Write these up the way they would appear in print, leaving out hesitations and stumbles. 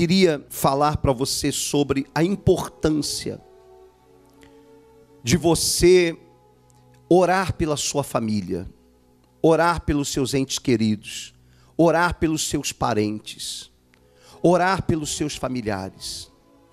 queria falar para você sobre a importância de você orar pela sua família, orar pelos seus entes queridos, orar pelos seus parentes, orar pelos seus familiares.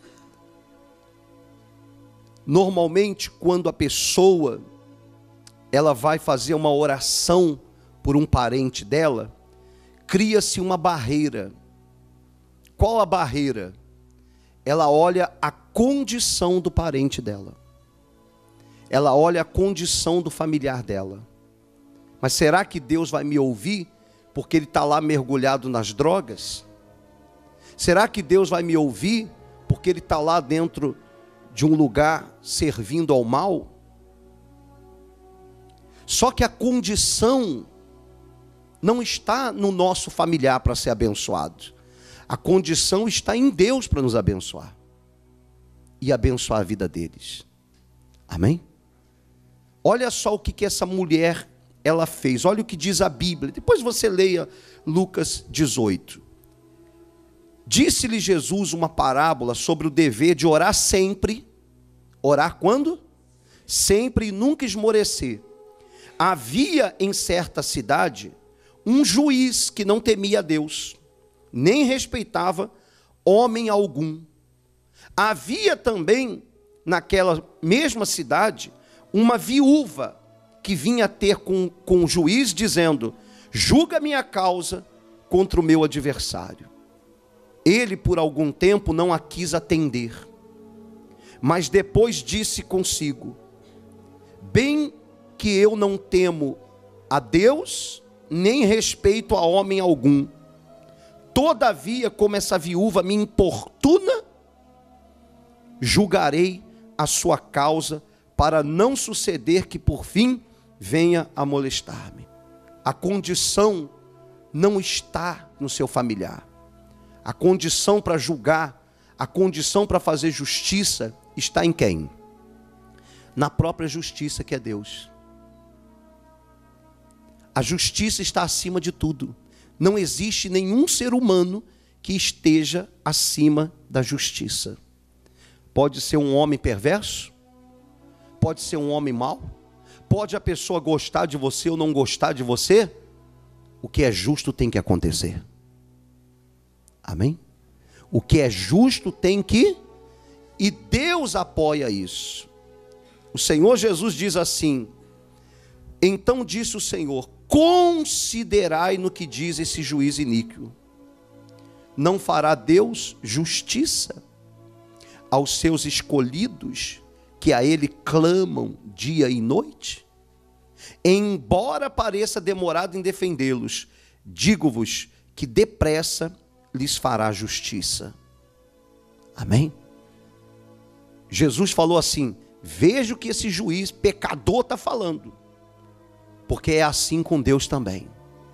Normalmente, quando a pessoa ela vai fazer uma oração por um parente dela, cria-se uma barreira. Qual a barreira? Ela olha a condição do parente dela. Ela olha a condição do familiar dela. Mas será que Deus vai me ouvir porque ele está lá mergulhado nas drogas? Será que Deus vai me ouvir porque ele está lá dentro de um lugar servindo ao mal? Só que a condição não está no nosso familiar para ser abençoado. A condição está em Deus para nos abençoar e abençoar a vida deles. Amém? Olha só o que essa mulher ela fez. Olha o que diz a Bíblia. Depois você leia Lucas 18. Disse-lhe Jesus uma parábola sobre o dever de orar sempre. Orar quando? Sempre e nunca esmorecer. Havia em certa cidade um juiz que não temia a Deus, nem respeitava homem algum. Havia também naquela mesma cidade uma viúva que vinha ter com o juiz dizendo: julga minha causa contra o meu adversário. Ele por algum tempo não a quis atender, mas depois disse consigo: bem que eu não temo a Deus, nem respeito a homem algum. Todavia, como essa viúva me importuna, julgarei a sua causa, para não suceder que por fim venha a molestar-me. A condição não está no seu familiar. A condição para julgar, a condição para fazer justiça está em quem? Na própria justiça, que é Deus. A justiça está acima de tudo. Não existe nenhum ser humano que esteja acima da justiça. Pode ser um homem perverso, pode ser um homem mau, pode a pessoa gostar de você ou não gostar de você. O que é justo tem que acontecer. Amém? O que é justo tem que, e Deus apoia isso. O Senhor Jesus diz assim: então disse o Senhor: considerai no que diz esse juiz iníquo. Não fará Deus justiça aos seus escolhidos, que a Ele clamam dia e noite? Embora pareça demorado em defendê-los, digo-vos que depressa lhes fará justiça. Amém? Jesus falou assim: veja o que esse juiz pecador está falando, porque é assim com Deus também.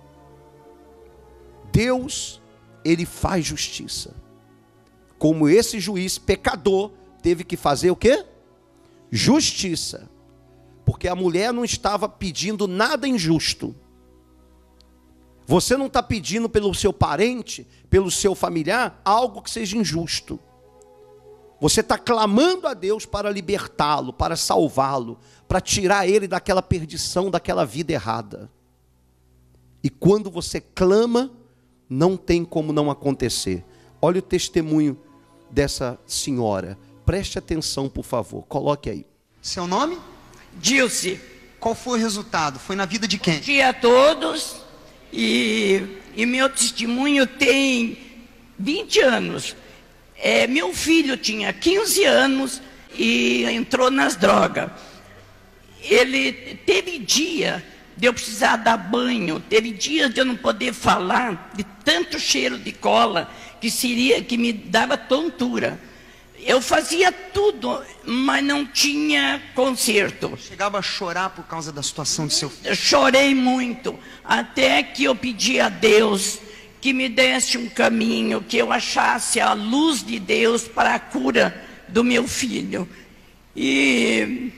Deus, Ele faz justiça. Como esse juiz pecador teve que fazer o quê? Justiça. Porque a mulher não estava pedindo nada injusto. Você não está pedindo pelo seu parente, pelo seu familiar, algo que seja injusto. Você está clamando a Deus para libertá-lo, para salvá-lo, para tirar ele daquela perdição, daquela vida errada. E quando você clama, não tem como não acontecer. Olha o testemunho dessa senhora. Preste atenção, por favor. Coloque aí. Seu nome? Dilce. Qual foi o resultado? Foi na vida de quem? Bom dia a todos. E meu testemunho tem 20 anos. Meu filho tinha 15 anos e entrou nas drogas. Ele teve dia de eu precisar dar banho, teve dias de eu não poder falar, de tanto cheiro de cola que me dava tontura. Eu fazia tudo, mas não tinha conserto. Chegava a chorar por causa da situação do seu filho? Eu chorei muito, até que eu pedi a Deus que me desse um caminho, que eu achasse a luz de Deus para a cura do meu filho. E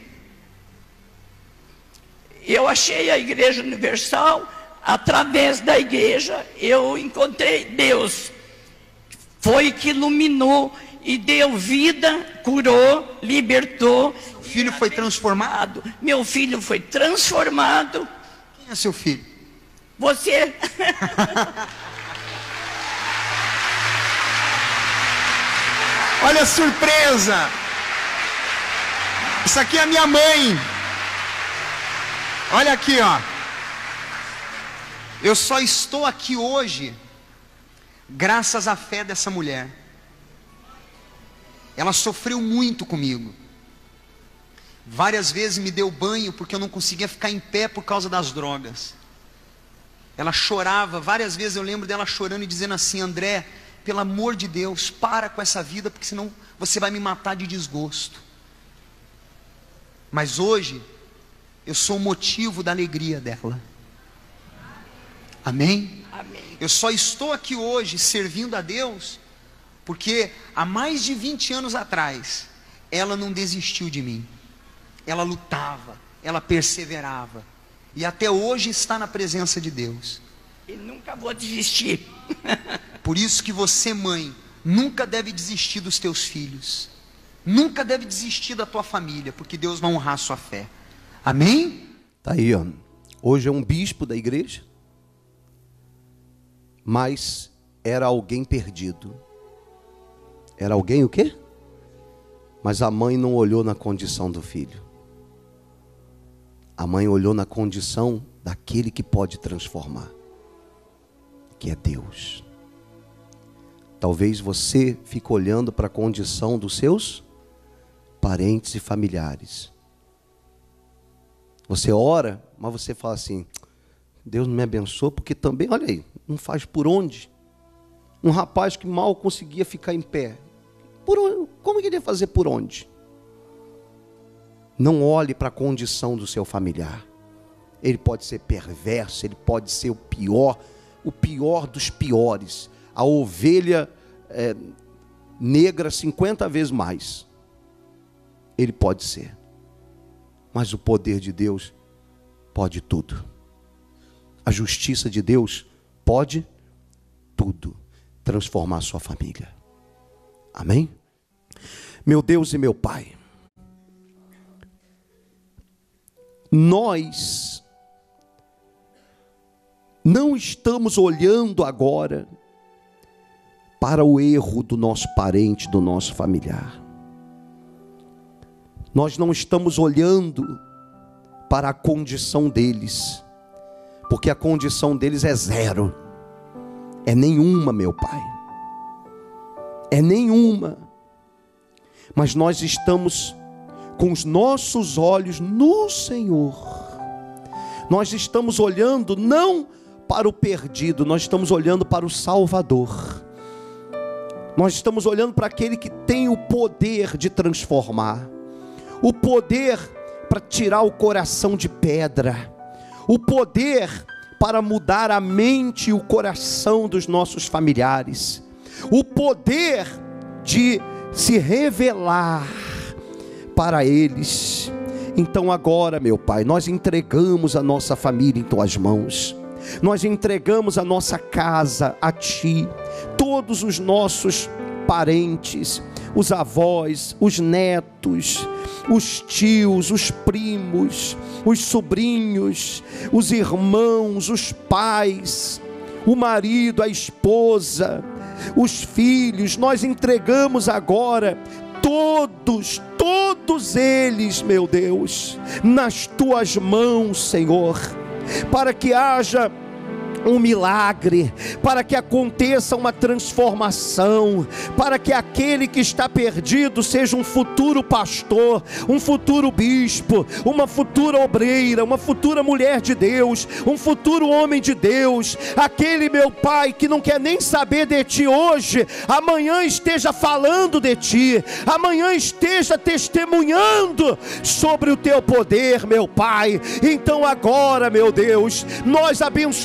eu achei a Igreja Universal. Através da igreja eu encontrei Deus. foi que iluminou e deu vida, curou, libertou. O filho foi transformado? Meu filho foi transformado. Quem é seu filho? Você. Olha a surpresa! Isso aqui é a minha mãe. Olha aqui, ó. Eu só estou aqui hoje graças à fé dessa mulher. Ela sofreu muito comigo. Várias vezes me deu banho porque eu não conseguia ficar em pé por causa das drogas. Ela chorava, várias vezes eu lembro dela chorando e dizendo assim: André, pelo amor de Deus, para com essa vida, porque senão você vai me matar de desgosto. Mas hoje, eu sou o motivo da alegria dela. Amém? Amém. Eu só estou aqui hoje servindo a Deus, porque há mais de 20 anos atrás, ela não desistiu de mim. Ela lutava, ela perseverava. E até hoje está na presença de Deus. E nunca vou desistir. Por isso que você, mãe, nunca deve desistir dos teus filhos. Nunca deve desistir da tua família, porque Deus vai honrar a sua fé. Amém? Tá aí, ó. Hoje é um bispo da igreja, mas era alguém perdido. Era alguém o quê? Mas a mãe não olhou na condição do filho. A mãe olhou na condição daquele que pode transformar, que é Deus. Talvez você fique olhando para a condição dos seus parentes e familiares. Você ora, mas você fala assim: Deus não me abençoa, porque também, olha aí, não faz por onde? Um rapaz que mal conseguia ficar em pé, como que ele ia fazer por onde? Não olhe para a condição do seu familiar. Ele pode ser perverso, ele pode ser o pior dos piores, a ovelha negra 50 vezes mais. Ele pode ser, mas o poder de Deus pode tudo. A justiça de Deus pode tudo, transformar a sua família. Amém? Meu Deus e meu Pai, nós não estamos olhando agora para o erro do nosso parente, do nosso familiar. Nós não estamos olhando para a condição deles, porque a condição deles é zero, é nenhuma, meu Pai, é nenhuma. Mas nós estamos com os nossos olhos no Senhor. Nós estamos olhando não para o perdido, nós estamos olhando para o Salvador. Nós estamos olhando para aquele que tem o poder de transformar, o poder para tirar o coração de pedra, o poder para mudar a mente e o coração dos nossos familiares, o poder de se revelar para eles. Então agora, meu Pai, nós entregamos a nossa família em Tuas mãos. Nós entregamos a nossa casa a Ti, todos os nossos parentes, os avós, os netos, os tios, os primos, os sobrinhos, os irmãos, os pais, o marido, a esposa, os filhos. Nós entregamos agora todos eles, meu Deus, nas Tuas mãos, Senhor, para que haja um milagre, para que aconteça uma transformação, para que aquele que está perdido seja um futuro pastor, um futuro bispo, uma futura obreira, uma futura mulher de Deus, um futuro homem de Deus. Aquele, meu Pai, que não quer nem saber de Ti hoje, amanhã esteja falando de Ti, amanhã esteja testemunhando sobre o Teu poder, meu Pai. Então agora, meu Deus, nós abençoamos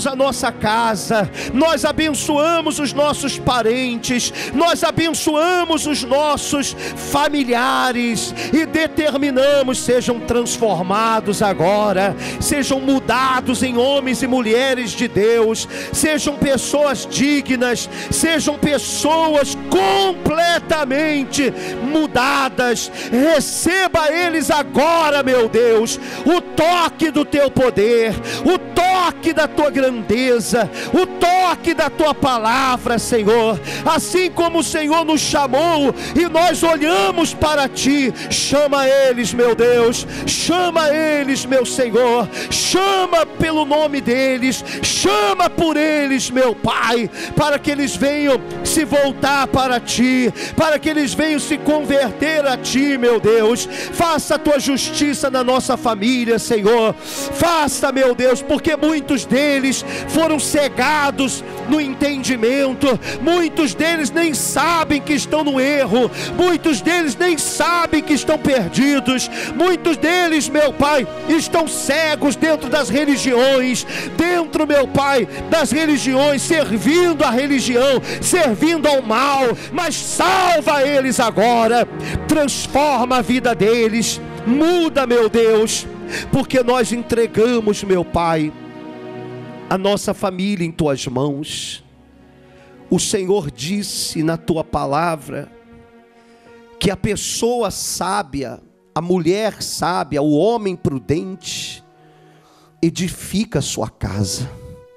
abençoamos a nossa casa, nós abençoamos os nossos parentes, nós abençoamos os nossos familiares e determinamos: sejam transformados agora, sejam mudados em homens e mulheres de Deus, sejam pessoas dignas, sejam pessoas completamente mudadas. Receba eles agora, meu Deus, o toque do teu poder, o toque da tua grandeza, o toque da tua palavra, Senhor. Assim como o Senhor nos chamou e nós olhamos para ti, chama eles, meu Deus, chama eles, meu Senhor, chama pelo nome deles, chama por eles, meu Pai, para que eles venham se voltar para ti, para que eles venham se converter a ti, meu Deus. Faça a tua justiça na nossa família, Senhor. Faça, meu Deus, porque muitos deles foram cegados no entendimento, muitos deles nem sabem que estão no erro, muitos deles nem sabem que estão perdidos, muitos deles, meu Pai, estão cegos dentro das religiões, dentro, meu Pai, das religiões, servindo a religião, servindo ao mal. Mas salva eles agora, transforma a vida deles, muda, meu Deus, porque nós entregamos, meu Pai, a nossa família em tuas mãos. O Senhor disse na tua palavra que a pessoa sábia, a mulher sábia, o homem prudente, edifica a sua casa,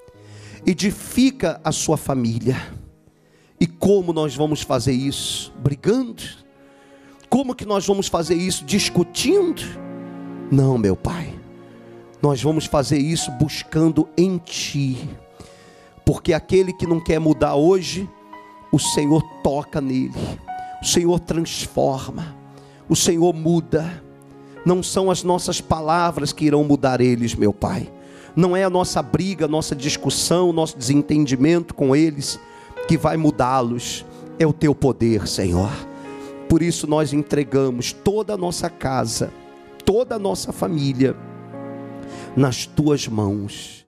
edifica a sua família. E como nós vamos fazer isso? Brigando? Como que nós vamos fazer isso? Discutindo? Não, meu Pai, nós vamos fazer isso buscando em ti, porque aquele que não quer mudar hoje, o Senhor toca nele, o Senhor transforma, o Senhor muda. Não são as nossas palavras que irão mudar eles, meu Pai, não é a nossa briga, a nossa discussão, o nosso desentendimento com eles que vai mudá-los, é o teu poder, Senhor. Por isso nós entregamos toda a nossa casa, toda a nossa família nas tuas mãos.